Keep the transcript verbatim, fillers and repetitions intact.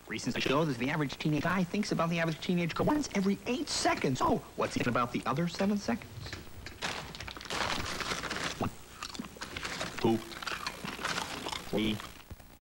Recent shows that the average teenage guy thinks about the average teenage girl once every eight seconds. Oh, what's he thinking about the other seven seconds? Poop. Pee.